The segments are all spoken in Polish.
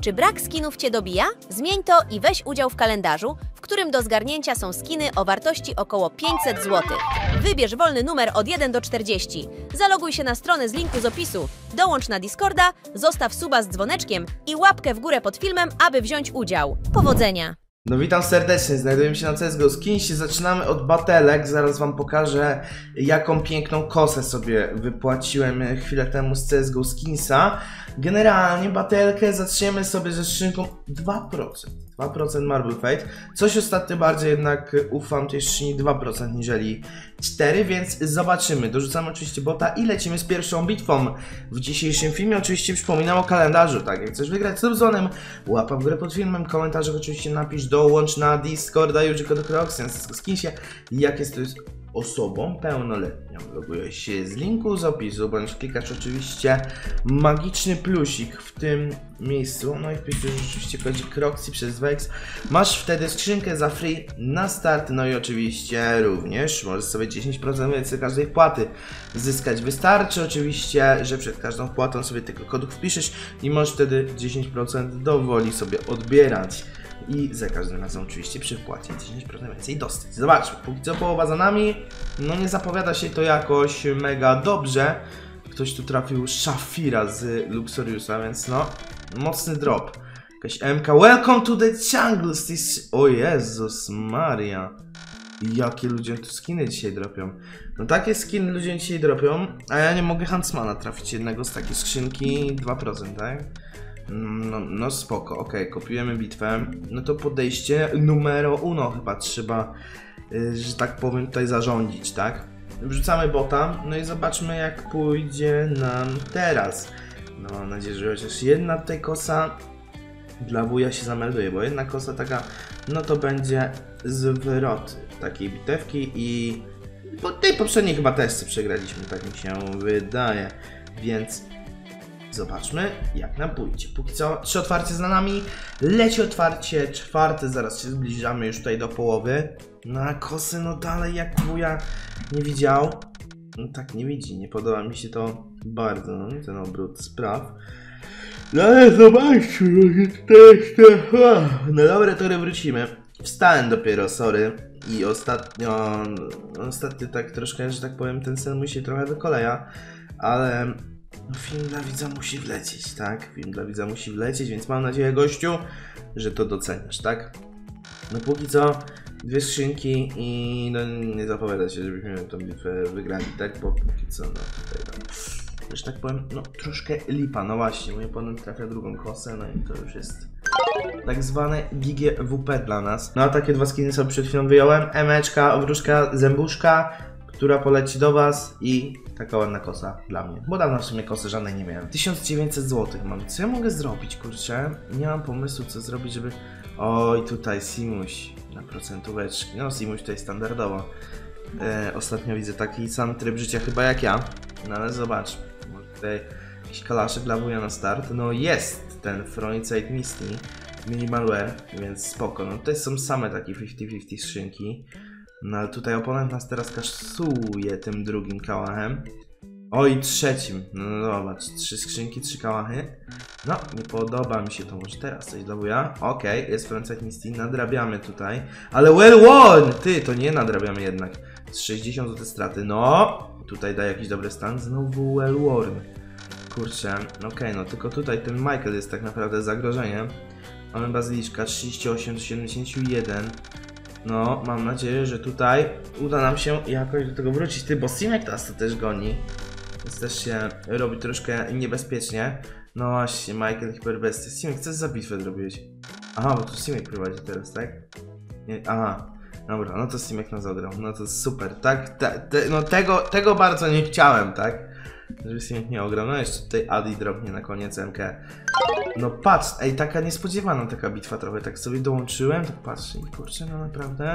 Czy brak skinów Cię dobija? Zmień to i weź udział w kalendarzu, w którym do zgarnięcia są skiny o wartości około 500 zł. Wybierz wolny numer od 1 do 40. Zaloguj się na stronę z linku z opisu, dołącz na Discorda, zostaw suba z dzwoneczkiem i łapkę w górę pod filmem, aby wziąć udział. Powodzenia! No witam serdecznie, znajdujemy się na CSGO Skinsie, zaczynamy od batelek, zaraz wam pokażę jaką piękną kosę sobie wypłaciłem chwilę temu z CSGO Skinsa. Generalnie batelkę zaczniemy sobie ze skrzynką 2% Marble Fate. Coś ostatnio bardziej jednak ufam tej skrzyni 2% niżeli 4, więc zobaczymy. Dorzucamy oczywiście bota i lecimy z pierwszą bitwą. W dzisiejszym filmie oczywiście przypominam o kalendarzu, tak jak chcesz wygrać z dzwonem, łapa w górę pod filmem, komentarzach oczywiście napisz, dołącz na Discorda, Juji Kodok Roxy na CSGO Skinsie, jak jest to jest osobą pełnoletnią. Logujesz się z linku z opisu, bądź klikasz oczywiście magiczny plusik w tym miejscu, no i wpisujesz oczywiście kodzik Roxy przez Wex. Masz wtedy skrzynkę za free na start, no i oczywiście również możesz sobie 10% więcej każdej wpłaty zyskać. Wystarczy oczywiście, że przed każdą wpłatą sobie tylko kodów wpiszesz i możesz wtedy 10% dowoli sobie odbierać. I za każdym razem oczywiście przy wpłacie 10% więcej dostać. Zobaczmy, póki co połowa za nami. No nie zapowiada się to jakoś mega dobrze. Ktoś tu trafił Shafira z Luxuriusa, więc no, mocny drop. Jakaś MK. Welcome to the jungle. O Jezus Maria. Jakie ludzie tu skiny dzisiaj dropią. No takie skiny ludzie dzisiaj dropią, a ja nie mogę Huntsmana trafić jednego z takiej skrzynki 2%, tak? No spoko, okej, kopiujemy bitwę. No to podejście numero uno chyba trzeba, że tak powiem, tutaj zarządzić, tak? Wrzucamy bota, no i zobaczmy jak pójdzie nam teraz. No mam nadzieję, że chociaż jedna tutaj kosa dla wuja się zamelduje, bo jedna kosa taka, no to będzie zwrot takiej bitewki i po tej poprzedniej chyba testy przegraliśmy, tak mi się wydaje, więc zobaczmy jak nam pójdzie. Póki co 3 otwarcie za nami, leci otwarcie 4, zaraz się zbliżamy już tutaj do połowy. No a kosy no dalej jak wuja nie widział. No tak nie widzi, nie podoba mi się to bardzo, no, ten obrót spraw. No ale zobaczcie, no dobra, to wrócimy. Wstałem dopiero, sorry. I ostatnio tak troszkę, że tak powiem, ten sen mi się trochę wykoleja, ale no, film dla widza musi wlecieć, tak? Film dla widza musi wlecieć, więc mam nadzieję, gościu, że to doceniasz, tak? No póki co 2 skrzynki i no nie zapowiada się, żebyśmy tą bitwę wygrali, tak? Bo póki co, no tutaj no, że tak powiem, no troszkę lipa, no właśnie, mój oponent trafia drugą kosę, no i to już jest tak zwane GGWP dla nas. No a takie 2 skiny sobie przed chwilą wyjąłem, emeczka, obruszka, zębuszka, która poleci do was i taka ładna kosa dla mnie, bo dawno w sumie kosy żadnej nie miałem. 1900 zł mam, co ja mogę zrobić, kurczę? Nie mam pomysłu co zrobić, żeby... Oj, tutaj Simuś na procentóweczki, no Simuś tutaj standardowo. Ostatnio widzę taki sam tryb życia chyba jak ja, no ale zobacz, może tutaj jakiś kalaszek dla wuja na start, no jest ten Frontside Misty, Minimalware, więc spoko, no tutaj są same takie 50-50 skrzynki. No ale tutaj oponent nas teraz kasuje tym drugim kałachem. Oj, trzecim. No zobacz, 3 skrzynki, 3 kałachy. No, nie podoba mi się to, może teraz coś dla wuja. Okej, jest Frontside Misty, nadrabiamy tutaj. Ale well won! Ty, to nie nadrabiamy jednak. Z 60 zł straty, no. Tutaj daje jakiś dobry stan, znowu well worn. Kurczę, okej, no tylko tutaj ten Michael jest tak naprawdę zagrożeniem. Mamy bazyliszka 38 do 71. No, mam nadzieję, że tutaj uda nam się jakoś do tego wrócić. Ty, bo Simek teraz to też goni. Więc też się robi troszkę niebezpiecznie. No właśnie, Michael Hyperbesty. Simek, co za bitwę zrobiłeś? Aha, bo tu Simek prowadzi teraz, tak? Nie, aha, dobra, no to Simek nas ograł. No to super, tak? No tego bardzo nie chciałem, tak? Żeby Simek nie ograł. No jeszcze tutaj Adi drobnie na koniec MK. No patrz, ej, taka niespodziewana taka bitwa trochę, tak sobie dołączyłem, tak patrzę i kurczę, no naprawdę,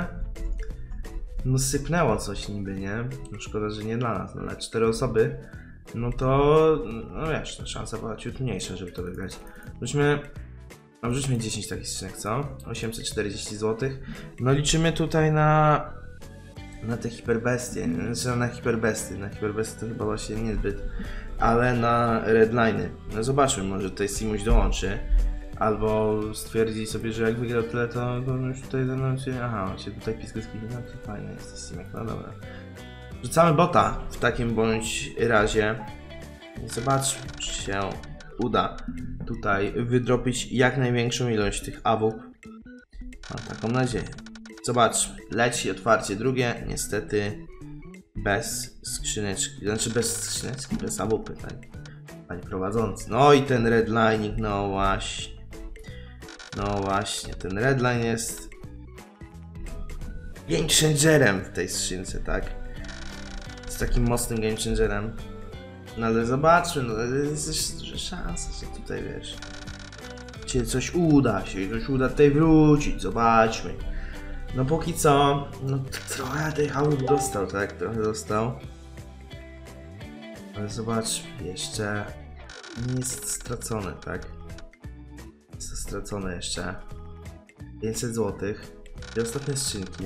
no sypnęło coś niby, nie? No szkoda, że nie dla nas, no ale 4 osoby, no to, no wiesz, no, szansa była ciut mniejsza, żeby to wygrać. Wrzućmy 10 takich skrzynek, co? 840 zł. No liczymy tutaj na te hiperbestie, znaczy na hiperbesty to chyba właśnie niezbyt, ale na redline'y. No zobaczmy, może tutaj Simuś dołączy. Albo stwierdzi sobie, że jak wygrał tyle, to już tutaj aha, on się tutaj piska skini, no to fajnie jest Simek, no dobra. Rzucamy bota w takim bądź razie i zobaczmy, czy się uda tutaj wydropić jak największą ilość tych awów. Mam taką nadzieję. Zobaczmy, leci otwarcie drugie, niestety bez skrzyneczki, znaczy bez skrzyneczki, bez awupy, tak? Panie prowadzący. No i ten redlining, no właśnie. No właśnie, ten redline jest game changerem w tej skrzynce, tak? Z takim mocnym game changerem. No ale zobaczmy, no jest szansa, że tutaj wiesz, się coś uda tutaj wrócić, zobaczmy. No póki co, no trochę tej hałup dostał, tak? Trochę dostał. Ale zobaczmy, jeszcze nie jest stracone, tak? Jest stracone jeszcze 500 zł. I ostatnie skrzynki.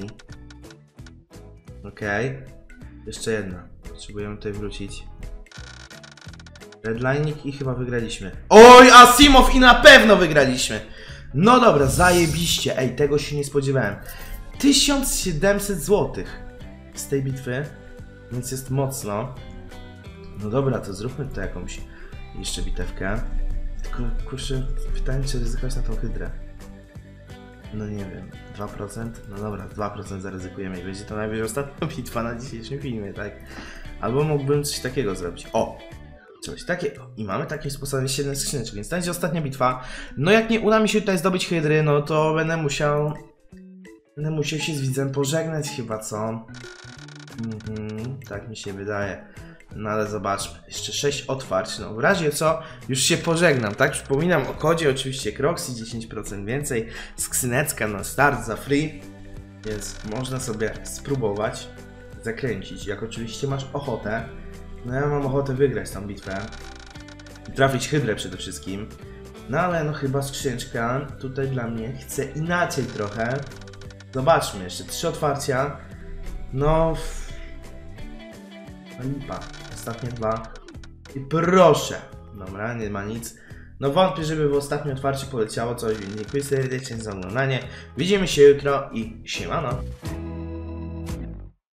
Okej. Jeszcze jedna. Potrzebujemy tutaj wrócić. Redlining i chyba wygraliśmy. Oj, Asimov i na pewno wygraliśmy! No dobra, zajebiście. Ej, tego się nie spodziewałem. 1700 zł z tej bitwy, więc jest mocno. No dobra, to zróbmy tutaj jakąś jeszcze bitewkę. Tylko kurczę, pytanie, czy ryzykować na tą hydrę. No nie wiem, 2%? No dobra, 2% zaryzykujemy i będzie to najwyżej ostatnia bitwa na dzisiejszym filmie, tak? Albo mógłbym coś takiego zrobić. O! Coś takiego. I mamy takim sposobem 7 skrzyneczek, więc to będzie ostatnia bitwa. No jak nie uda mi się tutaj zdobyć hydry, no to będę musiał się z widzem pożegnać chyba, co? Tak mi się wydaje. No ale zobaczmy, jeszcze 6 otwarć, no w razie co, już się pożegnam, tak? Przypominam o kodzie, oczywiście Croxy, 10% więcej, skrzyneczka na start za free, więc można sobie spróbować zakręcić, jak oczywiście masz ochotę. No ja mam ochotę wygrać tą bitwę i trafić hydrę przede wszystkim, no ale no chyba skrzyneczka tutaj dla mnie chce inaczej trochę. Zobaczmy, jeszcze 3 otwarcia, no lipa. Ostatnie 2. I proszę. Dobra, nie ma nic. No wątpię, żeby w ostatnim otwarciu poleciało coś, więc dziękuję serdecznie za oglądanie. Widzimy się jutro i siemano.